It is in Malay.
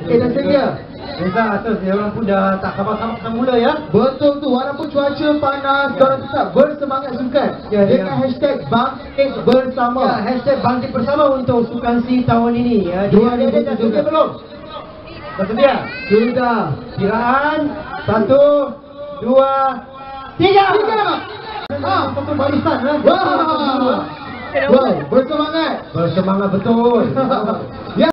dah sedia. Reza atas dia orang pun dah tak khabar-khabar mula ya. Betul tu, walaupun cuaca panas, korang tetap bersemangat sukan dengan hashtag Bangkit Bersama. Ya, hashtag Bangkit Bersama untuk Sukan SEA tahun ini ya. Dia dah sedia belum? Dah sedia? Sudah. Kiraan 1, 2, 3. Satu barisan ya. Wow, bersemangat. Bersemangat betul. Ya.